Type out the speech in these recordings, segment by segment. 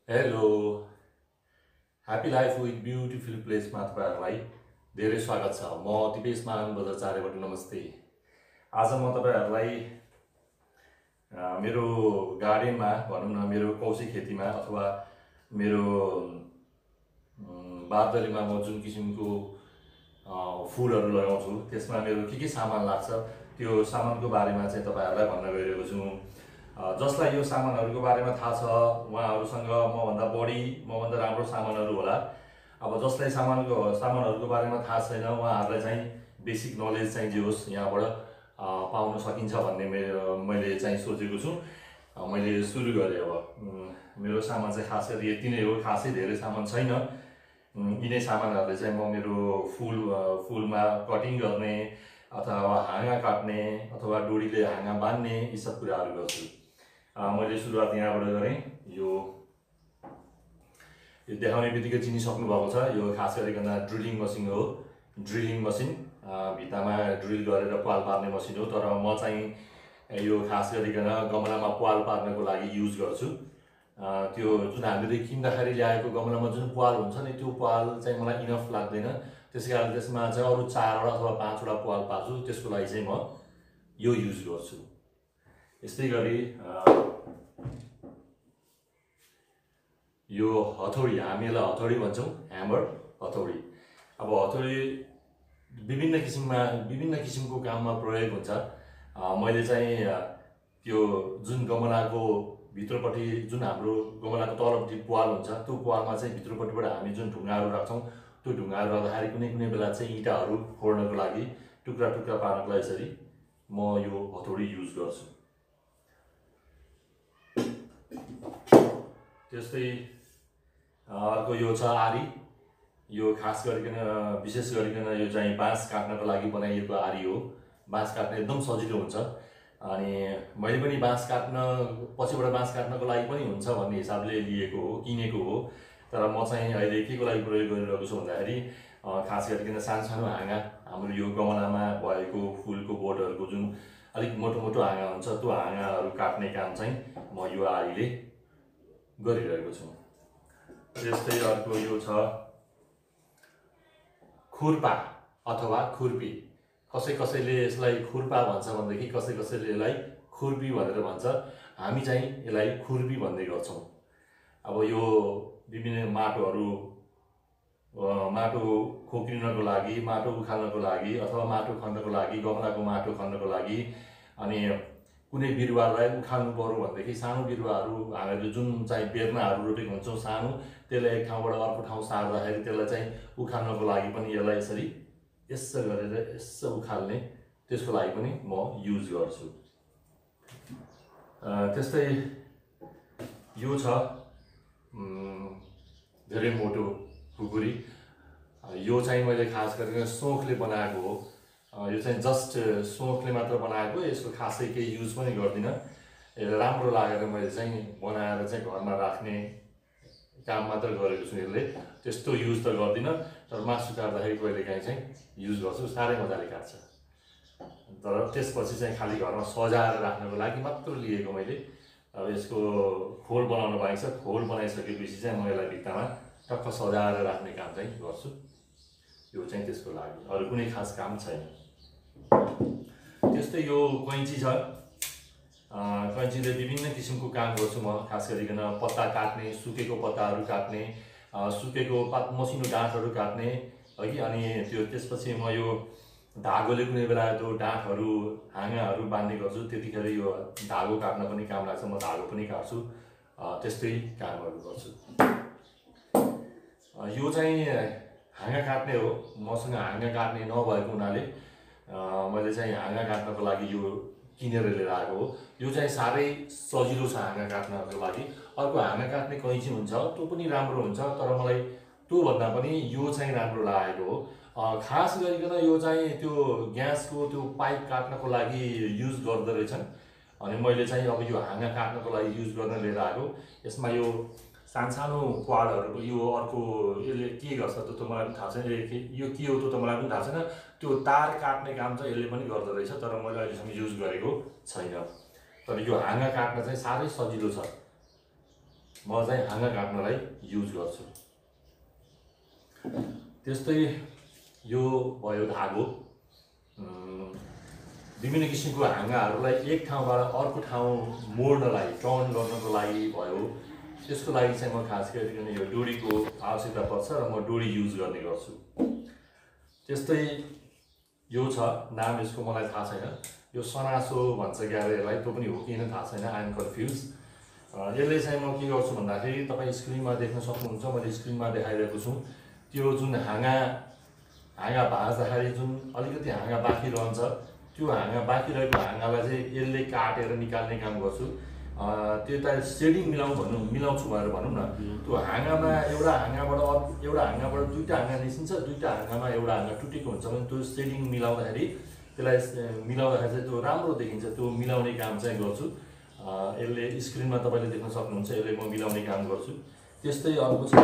Hello happy life with beautiful प्लेसमा तपाईँहरूलाई धेरै स्वागत छ। म दिपेश मान बजारबाट नमस्ते। आज म तपाईँहरूलाई मेरो गार्डनमा भनौँ न, मेरो कौशी खेतीमा अथवा मेरो बारदलीमा म जुन किसिमको फुलहरू लगाउँछु त्यसमा मेरो के सामान लाग्छ त्यो सामानको बारेमा चाहिँ तपाईँहरूलाई भन्न गइरहेको छु। जसलाई यो सामानहरूको बारेमा थाहा छ उहाँहरूसँग मभन्दा राम्रो सामानहरू होला। अब जसलाई सामानहरूको बारेमा थाहा छैन उहाँहरूलाई चाहिँ बेसिक नलेज चाहिँ जे होस् यहाँबाट पाउन सकिन्छ भन्ने मैले चाहिँ सोचेको छु। मैले सुरु गरेँ। अब मेरो सामान चाहिँ खास गरी यति नै हो, खासै धेरै सामान छैन। यिनै सामानहरूले चाहिँ म मेरो फुलमा कटिङ गर्ने अथवा हाँगा काट्ने अथवा डोरीले हाँगा बान्ने यी सब कुराहरू गर्छु। मैले सुरुवात यहाँबाट गरेँ। यो देखाउने बित्तिकै चिनिसक्नु भएको छ, यो खास गरिकन ड्रिलिङ मसिन हो। ड्रिलिङ मसिन भित्तामा ड्रिल गरेर पाल पार्ने मसिन हो। तर म चाहिँ यो खास गरिकन गमलामा पाल पार्नको लागि युज गर्छु। त्यो जुन हामीले किन्दाखेरि ल्याएको गमलामा जुन पाल हुन्छ नि त्यो पाल चाहिँ मलाई इनफ लाग्दैन। त्यसै कारण त्यसमा चाहिँ अरू 4वटा अथवा 5वटा पाल पार्छु। त्यसको लागि चाहिँ म यो युज गर्छु। यस्तै गरी यो हथौडी, हामीलाई हथौडी भन्छौँ, ह्यामर हथौडी। अब हथौडी विभिन्न किसिमको काममा प्रयोग हुन्छ। मैले चाहिँ त्यो जुन गमलाको भित्रपट्टि जुन हाम्रो गमलाको तलपट्टि पाल हुन्छ त्यो पालमा चाहिँ भित्रपट्टिबाट हामी जुन ढुङ्गाहरू राख्छौँ त्यो ढुङ्गाहरू राख्दाखेरि कुनै बेला चाहिँ इँटाहरू फोड्नको लागि, टुक्रा पार्नको लागि यसरी म यो हथौडी युज गर्छु। त्यस्तै अर्को यो छ आरी। यो खास गरिकन विशेष गरिकन यो चाहिँ बाँस काट्नको लागि बनाइएको आरी हो। बाँस काट्न एकदम सजिलो हुन्छ। अनि मैले पनि पछिबाट बाँस काट्नको लागि पनि हुन्छ भन्ने हिसाबले किनेको हो। तर म चाहिँ अहिले के को लागि प्रयोग गरिरहेको छु भन्दाखेरि खास गरिकन सानो हाँगा, हाम्रो यो गमलामा भएको फुलको बोटहरूको जुन अलिक मोटो हाँगा हुन्छ त्यो हाँगाहरू काट्ने काम चाहिँ म यो आरीले गरिरहेको छु। त्यस्तै अर्को यो छ खुर्पा अथवा खुर्पी। कसैले यसलाई खुर्पा भन्छ भनेदेखि कसैले यसलाई खुर्पी भनेर भन्छ। हामी चाहिँ यसलाई खुर्पी भन्ने गर्छौँ। अब यो विभिन्न माटो खोक्रिनको लागि, माटो उखाल्नको लागि अथवा माटो खन्नको लागि, गमलाको माटो खन्नको लागि, अनि कुनै बिरुवालाई उखाल्नु पर्यो भनेदेखि सानो बिरुवाहरू हामीले जुन चाहिँ बेर्नाहरू रोपेको हुन्छौँ सानो, त्यसलाई एक ठाउँबाट अर्को ठाउँ सार्दाखेरि त्यसलाई चाहिँ उखाल्नको लागि पनि यसलाई यसो गरेर यसो उखाल्ने, त्यसको लागि पनि म युज गर्छु। त्यस्तै यो छ धेरै मोटो खुकुरी। यो चाहिँ मैले खास गरेर सोखले बनाएको हो। यो चाहिँ जस्ट सोखले मात्र बनाएको, यसको खासै केही युज पनि गर्दिनँ। यसले राम्रो लागेर मैले चाहिँ बनाएर चाहिँ घरमा राख्ने काम मात्र गरेको छु। यसले त्यस्तो युज त गर्दिनँ, तर मासु काट्दाखेरि कहिलेकाहीँ चाहिँ युज गर्छु। साह्रै मजाले काट्छ। तर त्यसपछि चाहिँ खालि घरमा सजाएर राख्नको लागि मात्र लिएको मैले। अब यसको खोल बनाउनु बाँकी छ। खोल बनाइसकेपछि चाहिँ म यसलाई भित्तामा टक्क सजाएर राख्ने काम चाहिँ गर्छु। यो चाहिँ त्यसको लागि, अरू कुनै खास काम छैन। त्यस्तै यो कैँची छ। कैँचीले विभिन्न किसिमको काम गर्छु म। खास गरिकन पत्ता काट्ने, सुकेको पत्ताहरू काट्ने, सुकेको मसिनो डाँठहरू काट्ने है। अनि त्यसपछि म यो धागोले कुनै बेला त्यो डाँठहरू हाँगाहरू बाँध्ने गर्छु। त्यतिखेर यो धागो काट्न पनि काम लाग्छ। म धागो पनि काट्छु। त्यस्तै कामहरू गर्छु। यो चाहिँ हाँगा काट्ने हो। मसँग हाँगा काट्ने नभएको हुनाले मैले चाहिँ हाँगा काट्नको लागि यो किनेर लिएर आएको हो। यो चाहिँ साह्रै सजिलो छ हाँगा काट्नको लागि। अर्को हाँगा काट्ने कैँची हुन्छ, त्यो पनि राम्रो हुन्छ, तर मलाई त्योभन्दा पनि यो चाहिँ राम्रो लागेको हो। खास गरिकन यो चाहिँ त्यो ग्यासको त्यो पाइप काट्नको लागि युज गर्दो रहेछन्। अनि मैले चाहिँ अब यो हाँगा काट्नको लागि युज गर्न लिएर आएको। यसमा यो सानो क्वाडहरूको यो अर्को यसले के गर्छ त्यो मलाई पनि थाहा छैन। यो के हो त्यो त मलाई पनि थाहा छैन। त्यो तार काट्ने काम चाहिँ यसले पनि गर्दो रहेछ, तर मैले अहिलेसम्म युज गरेको छैन। तर यो हाँगा काट्न चाहिँ साह्रै सजिलो छ। म चाहिँ हाँगा काट्नलाई युज गर्छु। त्यस्तै यो भयो धागो। विभिन्न किसिमको हाँगाहरूलाई एक ठाउँबाट अर्को ठाउँ मोड्नलाई टर्न गर्नको लागि भयो, त्यसको लागि चाहिँ म खास गरिकन यो डोरीको आवश्यकता पर्छ र म डोरी युज गर्ने गर्छु। त्यस्तै यो छ, नाम यसको मलाई थाहा छैन, यो सनासो भन्छ क्यारे यसलाई, त्यो पनि हो कि होइन थाहा छैन, आई एम कन्फ्युज। यसले चाहिँ म के गर्छु भन्दाखेरि तपाईँ स्क्रिनमा देख्न सक्नुहुन्छ, मैले स्क्रिनमा देखाइरहेको छु। त्यो जुन हाँगा भाँच्दाखेरि जुन अलिकति हाँगा बाँकी रहन्छ, त्यो हाँगा बाँकी रहेको हाँगालाई चाहिँ यसले काटेर निकाल्ने काम गर्छु। त्यो त सेडिङ मिलाउँछु भनेर भनौँ न। त्यो हाँगामा एउटा हाँगाबाट दुईवटा हाँगा निस्किन्छ, दुईवटा हाँगामा एउटा हाँगा टुटेको हुन्छ भने त्यो सेडिङ मिलाउँदाखेरि चाहिँ त्यो राम्रो देखिन्छ। त्यो मिलाउने काम चाहिँ गर्छु। यसले स्क्रिनमा तपाईँले देख्न सक्नुहुन्छ, यसले म मिलाउने काम गर्छु। त्यस्तै अर्को छ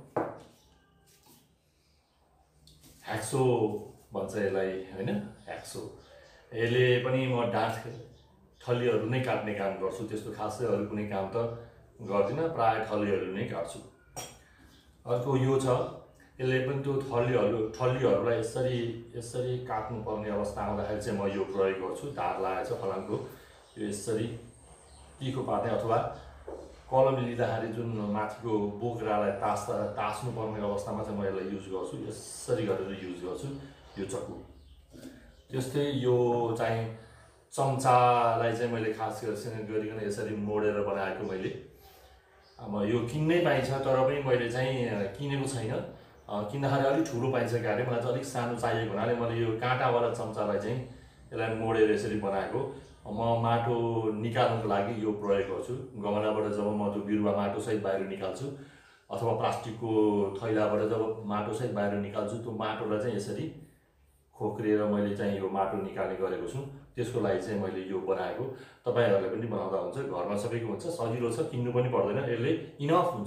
ह्याक्सो भन्छ यसलाई होइन, ह्याक्सो। यसले पनि म डाँठ ठल्लीहरू नै काट्ने काम गर्छु। त्यस्तो खासै अरू कुनै काम त गर्दिनँ, प्रायः ठल्लीहरू नै काट्छु। अर्को यो छ, यसले पनि त्यो ठल्लीहरूलाई यसरी काट्नुपर्ने अवस्था आउँदाखेरि चाहिँ म यो प्रयोग गर्छु। धार लागेको छ फलामको, यो यसरी तिखो पार्ने अथवा कलम लिँदाखेरि जुन माथिको बोक्रालाई तास्नुपर्ने अवस्थामा चाहिँ म यसलाई युज गर्छु। यसरी गरेर युज गर्छु यो चक्कु। त्यस्तै यो चाहिँ चम्चालाई चाहिँ मैले खास गरिकन यसरी मोडेर बनाएको मैले। अब यो किन्नै पाइन्छ, तर पनि मैले चाहिँ किनेको छैन। किन्दाखेरि अलिक ठुलो पाइन्छ क्यारे, मलाई चाहिँ अलिक सानो चाहिएको हुनाले मैले यो काँटावाला चम्चालाई चाहिँ यसलाई मोडेर यसरी बनाएको। म माटो निकाल्नुको लागि यो प्रयोग गर्छु। गमलाबाट जब म त्यो बिरुवा माटोसहित बाहिर निकाल्छु अथवा प्लास्टिकको थैलाबाट जब माटोसहित बाहिर निकाल्छु, त्यो माटोलाई चाहिँ यसरी खोक्रिएर मैले चाहिँ यो माटो निकाल्ने गरेको छु। त्यसको लागि चाहिँ मैले यो बनाएको। तपाईँहरूले पनि बनाउँदा हुन्छ, घरमा सबैको हुन्छ, सजिलो छ, किन्नु पनि पर्दैन, यसले इनफ हुन्छ।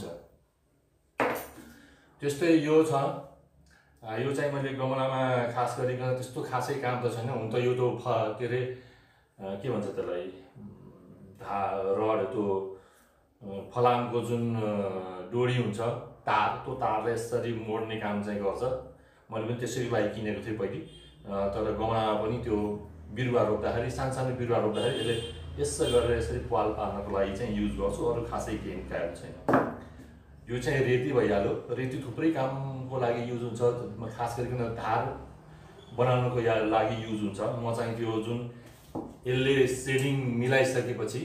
त्यस्तै यो छ, यो चाहिँ मैले गमलामा खास गरिकन त्यस्तो खासै काम त छैन। हुन त यो त के अरे के भन्छ त्यसलाई, रड, त्यो फलामको जुन डोरी हुन्छ, त्यो तारले यसरी मोड्ने काम चाहिँ गर्छ। मैले पनि त्यसैको लागि किनेको थिएँ पहिले। तर गमलामा पनि त्यो बिरुवा रोप्दाखेरि, सानो बिरुवा रोप्दाखेरि यसले यसो गरेर यसरी पाल पार्नको लागि चाहिँ युज गर्छु। अरू खासै केही काम छैन। यो चाहिँ रेती भइहाल्यो। रेती थुप्रै कामको लागि युज हुन्छ, खास गरिकन धार बनाउनको लागि युज हुन्छ। म चाहिँ त्यो जुन यसले सेडिङ मिलाइसकेपछि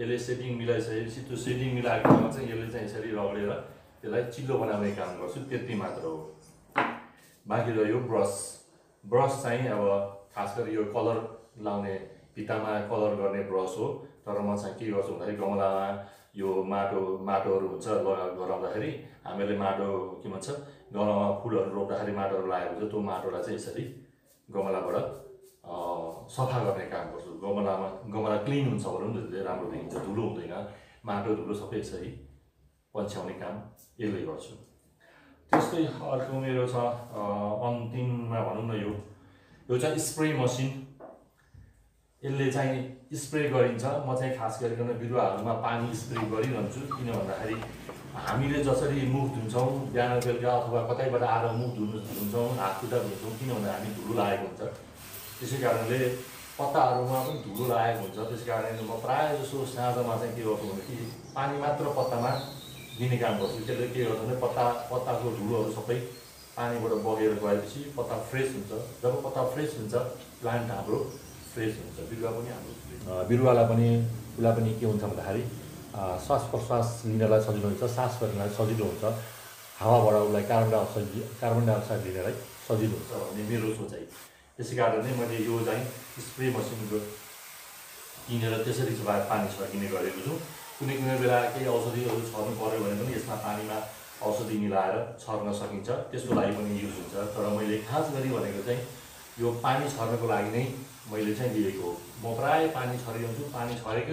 त्यो सेडिङ मिलाएको ठाउँमा चाहिँ यसले चाहिँ यसरी रगडेर त्यसलाई चिल्लो बनाउने काम गर्छु। त्यति मात्र हो। बाँकी रह्यो ब्रस चाहिँ अब खास गरी यो कलर लाउने, भित्तामा कलर गर्ने ब्रस हो। तर म चाहिँ के गर्छु भन्दाखेरि गमलामा यो माटोहरू हुन्छ गराउँदाखेरि, हामीले माटो के भन्छ, गमलामा फुलहरू रोप्दाखेरि माटोहरू लागेको हुन्छ, त्यो माटोलाई चाहिँ यसरी गमलाबाट सफा गर्ने काम गर्छु। गमला क्लिन हुन्छ भनौँ न, राम्रो देखिन्छ, धुलो हुँदैन, माटो धुलो सबै यसरी पन्छ्याउने काम यसले गर्छु। त्यस्तै अर्को मेरो छ अन्तिममा भनौँ न, यो चाहिँ स्प्रे मसिन। यसले चाहिँ स्प्रे गरिन्छ। म चाहिँ खास गरिकन बिरुवाहरूमा पानी स्प्रे गरिरहन्छु। किन भन्दाखेरि हामीले जसरी मुख धुन्छौँ बिहान बेलुका अथवा कतैबाट आएर मुख धुन्छौँ, हात खुट्टा धुन्छौँ, किन भन्दा हामी धुलो लागेको हुन्छ। त्यसै कारणले पत्ताहरूमा पनि धुलो लागेको हुन्छ। त्यसै कारणले म प्रायः जसो साँझमा चाहिँ के गर्छु भनेदेखि पानी मात्र पत्तामा दिने काम गर्छु। त्यसले के गर्छ भने पत्ताको धुलोहरू सबै पानीबाट बगेर गएपछि पत्ता फ्रेस हुन्छ। जब पत्ता फ्रेस हुन्छ, प्लान्ट हाम्रो फ्रेस हुन्छ, बिरुवा पनि हाम्रो बिरुवालाई पनि के हुन्छ भन्दाखेरि श्वास प्रश्वास लिनलाई सजिलो हुन्छ, सास गर्नलाई सजिलो हुन्छ, हावाबाट उसलाई कार्बन डाइअक्साइड लिनलाई सजिलो हुन्छ भन्ने मेरो सोचाइ। त्यसै कारणले मैले यो चाहिँ स्प्रे मसिनको किनेर त्यसरी पानी छर्किने गरेको छु। कुनै बेला केही औषधिहरू छर्नु पऱ्यो भने पनि यसमा पानीमा औषधि मिलाएर छर्न सकिन्छ, त्यसको लागि पनि युज हुन्छ। तर मैले खास गरी भनेको चाहिँ यो पानी छर्नको लागि नै मैले चाहिँ लिएको हो। म प्रायः पानी छरिरहन्छु। पानी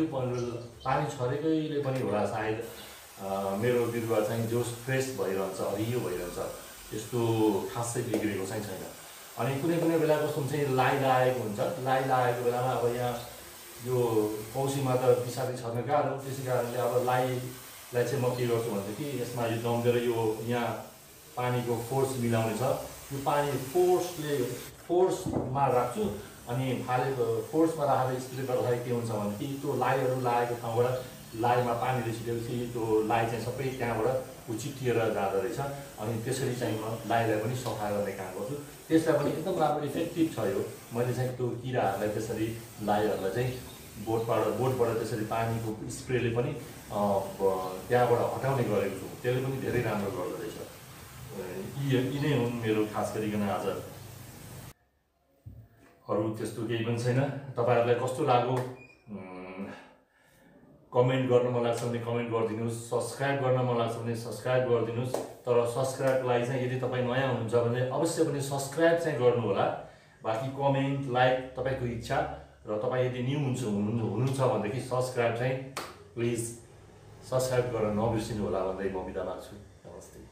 छरेकैले पनि होला सायद मेरो बिरुवा चाहिँ जो फ्रेस भइरहन्छ, हरियो भइरहन्छ, त्यस्तो खासै बिग्रेको चाहिँ छैन। अनि कुनै बेला कस्तो हुन्छ, लाई लागेको हुन्छ। लाई लागेको बेलामा अब यहाँ यो कौसीमा त पिसाबी छर्न गाह्रो, त्यसै कारणले अब लाई लाई चाहिँ म के गर्छु भनेदेखि यसमा यो डम्बेर यो यहाँ पानीको फोर्स मिलाउने छ, यो पानी फोर्समा राख्छु अनि फालेको फोर्समा राखेर स्प्रे गर्दाखेरि के हुन्छ भनेदेखि त्यो लाईहरू लागेको ठाउँबाट लाईमा पानीले छिटेपछि त्यो लाई चाहिँ सबै त्यहाँबाट उचिटिएर जाँदो रहेछ। अनि त्यसरी चाहिँ म लाईलाई पनि सफा गर्ने काम गर्छु। त्यसलाई पनि एकदम राम्रो इफेक्टिभ छ यो। मैले चाहिँ त्यो किराहरूलाई त्यसरी लाईहरूलाई चाहिँ बोटबाट त्यसरी पानीको स्प्रेले पनि त्यहाँबाट हटाउने गरेको छु। त्यसले पनि धेरै राम्रो गर्दो रहेछ। यी नै हुन् मेरो खास गरिकन आज। अरू त्यस्तो केही पनि छैन। तपाईँहरूलाई कस्तो लाग्यो कमेन्ट गर्न मन लाग्छ भने कमेन्ट गरिदिनुहोस्, सब्सक्राइब गर्न मन लाग्छ भने सब्सक्राइब गरिदिनुहोस्। तर सब्सक्राइबको लागि चाहिँ यदि तपाईँ नयाँ हुनुहुन्छ भने अवश्य पनि सब्सक्राइब चाहिँ गर्नु होला। बाँकी कमेन्ट लाइक तपाईँको इच्छा, र तपाईँ यदि न्यू हुनुहुन्छ भनेदेखि सब्सक्राइब चाहिँ प्लिज सब्सक्राइब गर्न नबिर्सिनु होला भन्दै म बिदा माग्छु। नमस्ते।